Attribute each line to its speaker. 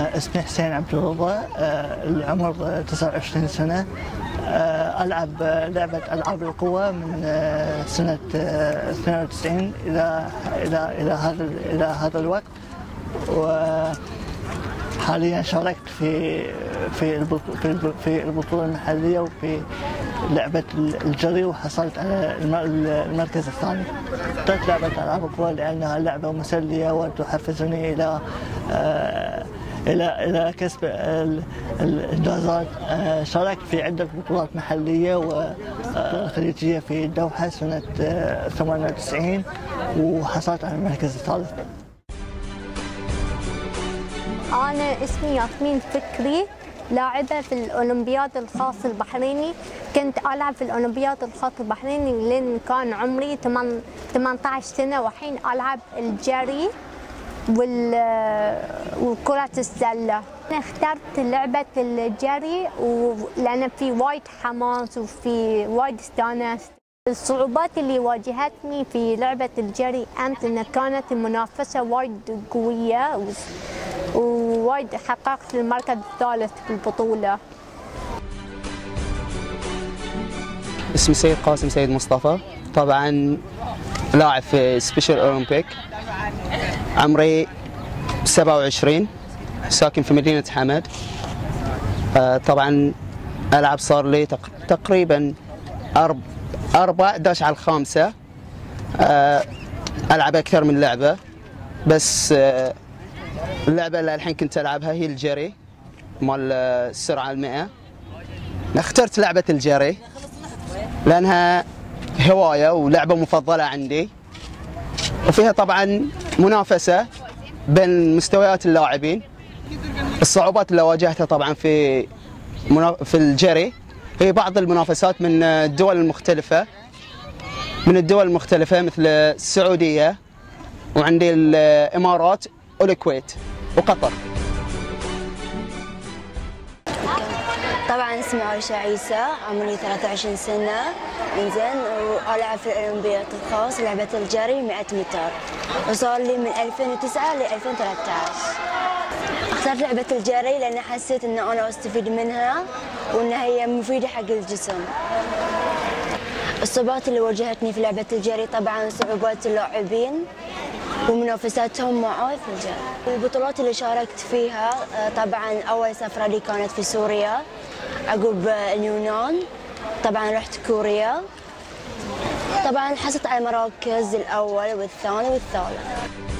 Speaker 1: اسمي حسين عبد الرضا، العمر 29 سنة. ألعب لعبة ألعاب القوى من سنة 92 إلى هذا الوقت. وحاليا شاركت في البطولة المحلية وفي لعبة الجري، وحصلت على المركز الثاني. اخترت لعبة ألعاب القوى لأنها لعبة مسلية وتحفزني إلى كسب الإنجازات. شاركت في عدة بطولات محلية وخليجية في الدوحة سنة 98 وحصلت على المركز الثالث.
Speaker 2: أنا اسمي ياسمين فكري، لاعبة في الأولمبياد الخاص البحريني. كنت ألعب في الأولمبياد الخاص البحريني لين كان عمري 18 سنة، وحين ألعب الجري وكرة السلة. أنا اخترت لعبة الجري لأن في وايد حماس وفي وايد استانست. الصعوبات اللي واجهتني في لعبة الجري أن كانت المنافسة وايد قوية، ووايد حققت المركز الثالث في البطولة.
Speaker 3: اسمي سيد قاسم سيد مصطفى، طبعا لاعب في سبيشال أولمبيك. عمري 27، ساكن في مدينة حمد. طبعا ألعب صار لي تقريبا 11/5. ألعب أكثر من لعبة، بس اللعبة اللي الحين كنت ألعبها هي الجري مال السرعة 100. اخترت لعبة الجري لأنها هواية ولعبة مفضلة عندي، وفيها طبعا منافسة بين مستويات اللاعبين. الصعوبات اللي واجهتها طبعا في الجري هي بعض المنافسات من الدول المختلفة مثل السعودية، وعندي الإمارات والكويت وقطر.
Speaker 4: طبعا اسمي عائشة عيسى، عمري 23 سنة. انزين، والعب في الاولمبياد الخاص لعبة الجري 100 متر، وصار لي من 2009 ل 2013. اخترت لعبة الجري لان حسيت ان انا استفيد منها وان هي مفيدة حق الجسم. الصعوبات اللي واجهتني في لعبة الجري طبعا صعوبات اللاعبين ومنافساتهم معي في الجري. البطولات اللي شاركت فيها طبعا اول سفرة لي كانت في سوريا، عقب اليونان طبعا رحت كوريا. طبعا حصلت على المراكز الاول والثاني والثالث.